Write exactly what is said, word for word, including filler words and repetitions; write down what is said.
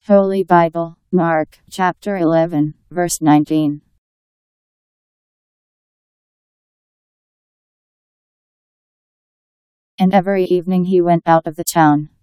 Holy Bible, Mark, chapter eleven, verse nineteen. And every evening he went out of the town,